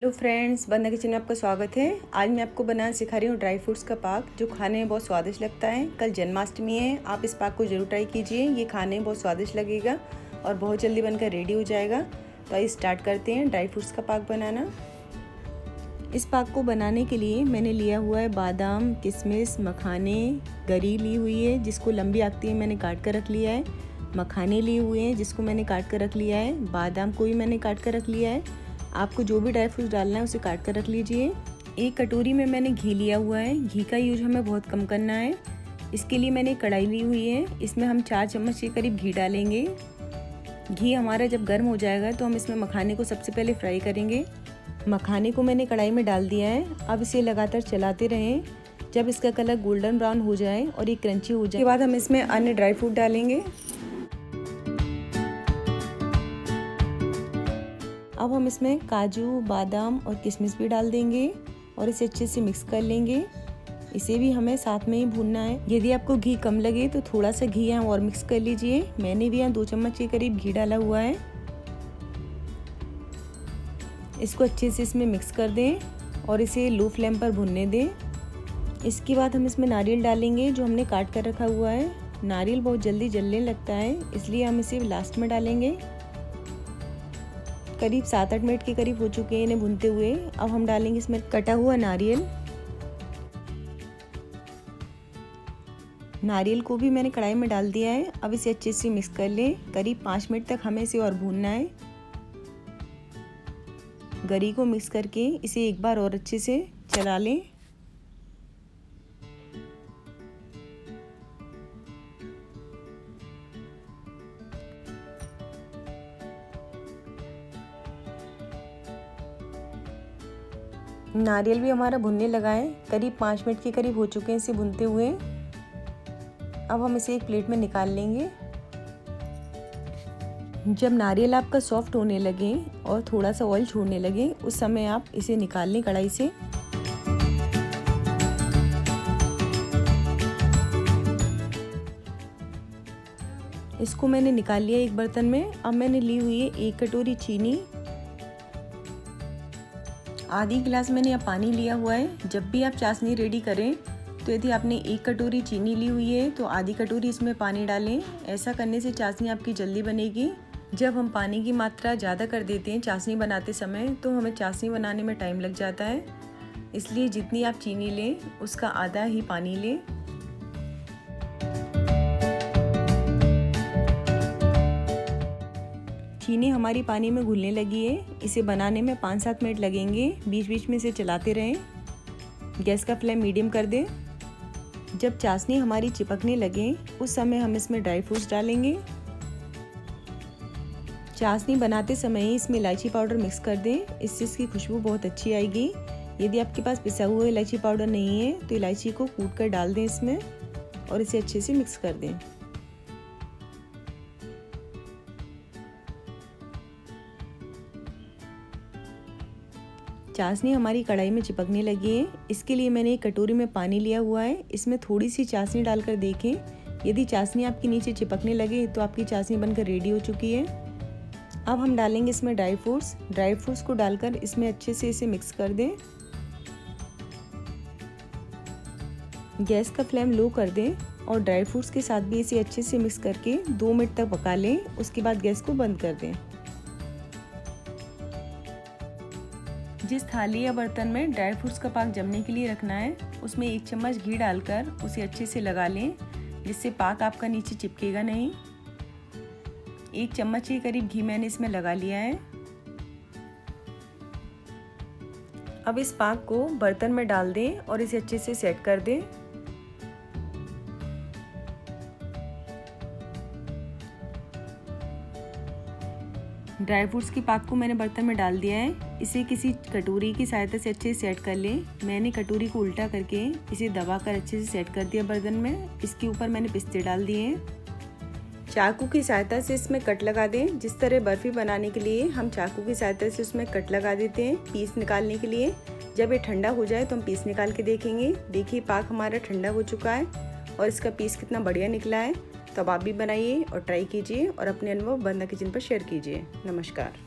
Hello friends, वंदना kitchen में आपका स्वागत है। आज मैं आपको बनाना सिखा रही हूँ ड्राई फ्रूट्स का पाक, जो खाने में बहुत स्वादिष्ट लगता है। कल जन्माष्टमी है, आप इस पाक को ज़रूर ट्राई कीजिए। ये खाने में बहुत स्वादिष्ट लगेगा और बहुत जल्दी बनकर रेडी हो जाएगा। तो आइए स्टार्ट करते हैं ड्राई फ्रूट्स का पाक बनाना। इस पाक को बनाने के लिए मैंने लिया हुआ है बादाम, किशमिश, मखाने, गरी ली हुई है जिसको लंबी आकृति में मैंने काट कर रख लिया है। मखाने लिए हुए हैं जिसको मैंने काट कर रख लिया है। बादाम को भी मैंने काट कर रख लिया है। आपको जो भी ड्राई फ्रूट्स डालना है उसे काट कर रख लीजिए। एक कटोरी में मैंने घी लिया हुआ है। घी का यूज हमें बहुत कम करना है। इसके लिए मैंने कढ़ाई ली हुई है। इसमें हम 4 चम्मच के करीब घी डालेंगे। घी हमारा जब गर्म हो जाएगा तो हम इसमें मखाने को सबसे पहले फ्राई करेंगे। मखाने को मैंने कढ़ाई में डाल दिया है। अब इसे लगातार चलाते रहें जब इसका कलर गोल्डन ब्राउन हो जाए और ये क्रंची हो जाए। उसके बाद हम इसमें अन्य ड्राई फ्रूट डालेंगे। अब हम इसमें काजू, बादाम और किशमिश भी डाल देंगे और इसे अच्छे से मिक्स कर लेंगे। इसे भी हमें साथ में ही भूनना है। यदि आपको घी कम लगे तो थोड़ा सा घी यहाँ और मिक्स कर लीजिए। मैंने भी यहाँ 2 चम्मच के करीब घी डाला हुआ है। इसको अच्छे से इसमें मिक्स कर दें और इसे लो फ्लेम पर भूनने दें। इसके बाद हम इसमें नारियल डालेंगे जो हमने काट कर रखा हुआ है। नारियल बहुत जल्दी जलने लगता है, इसलिए हम इसे लास्ट में डालेंगे। करीब 7-8 मिनट के करीब हो चुके हैं इन्हें भूनते हुए। अब हम डालेंगे इसमें कटा हुआ नारियल। नारियल को भी मैंने कढ़ाई में डाल दिया है। अब इसे अच्छे से मिक्स कर लें। करीब 5 मिनट तक हमें इसे और भूनना है। गरी को मिक्स करके इसे एक बार और अच्छे से चला लें। नारियल भी हमारा भुनने लगा है। करीब 5 मिनट के करीब हो चुके हैं इसे भुनते हुए। अब हम इसे एक प्लेट में निकाल लेंगे। जब नारियल आपका सॉफ्ट होने लगे और थोड़ा सा ऑयल छोड़ने लगे, उस समय आप इसे निकाल लें कढ़ाई से। इसको मैंने निकाल लिया एक बर्तन में। अब मैंने ली हुई है 1 कटोरी चीनी। आधी गिलास मैंने यहाँ पानी लिया हुआ है। जब भी आप चाशनी रेडी करें तो यदि आपने 1 कटोरी चीनी ली हुई है तो आधी कटोरी इसमें पानी डालें। ऐसा करने से चाशनी आपकी जल्दी बनेगी। जब हम पानी की मात्रा ज़्यादा कर देते हैं चाशनी बनाते समय तो हमें चाशनी बनाने में टाइम लग जाता है। इसलिए जितनी आप चीनी लें उसका आधा ही पानी लें। चीनी हमारी पानी में घुलने लगी है। इसे बनाने में 5-7 मिनट लगेंगे। बीच बीच में इसे चलाते रहें। गैस का फ्लेम मीडियम कर दें। जब चाशनी हमारी चिपकने लगे उस समय हम इसमें ड्राई फ्रूट्स डालेंगे। चाशनी बनाते समय ही इसमें इलायची पाउडर मिक्स कर दें। इससे इसकी खुशबू बहुत अच्छी आएगी। यदि आपके पास पिसा हुआ इलायची पाउडर नहीं है तो इलायची को कूट कर डाल दें इसमें और इसे अच्छे से मिक्स कर दें। चाशनी हमारी कढ़ाई में चिपकने लगी है। इसके लिए मैंने एक कटोरी में पानी लिया हुआ है। इसमें थोड़ी सी चाशनी डालकर देखें। यदि चाशनी आपके नीचे चिपकने लगे तो आपकी चाशनी बनकर रेडी हो चुकी है। अब हम डालेंगे इसमें ड्राई फ्रूट्स। ड्राई फ्रूट्स को डालकर इसमें अच्छे से इसे मिक्स कर दें। गैस का फ्लेम लो कर दें और ड्राई फ्रूट्स के साथ भी इसे अच्छे से मिक्स करके 2 मिनट तक पका लें। उसके बाद गैस को बंद कर दें। जिस थाली या बर्तन में ड्राई फ्रूट्स का पाक जमने के लिए रखना है उसमें 1 चम्मच घी डालकर उसे अच्छे से लगा लें, जिससे पाक आपका नीचे चिपकेगा नहीं। 1 चम्मच के करीब घी मैंने इसमें लगा लिया है। अब इस पाक को बर्तन में डाल दें और इसे अच्छे से सेट कर दें। ड्राई फ्रूट्स की पाक को मैंने बर्तन में डाल दिया है। इसे किसी कटोरी की सहायता से अच्छे से सेट कर लें। मैंने कटोरी को उल्टा करके इसे दबाकर अच्छे से सेट कर दिया बर्तन में। इसके ऊपर मैंने पिस्ते डाल दिए हैं। चाकू की सहायता से इसमें कट लगा दें। जिस तरह बर्फ़ी बनाने के लिए हम चाकू की सहायता से उसमें कट लगा देते हैं पीस निकालने के लिए। जब ये ठंडा हो जाए तो हम पीस निकाल के देखेंगे। देखिए पाक हमारा ठंडा हो चुका है और इसका पीस कितना बढ़िया निकला है। तो अब आप भी बनाइए और ट्राई कीजिए और अपने अनुभव वंदना किचन पर शेयर कीजिए। नमस्कार।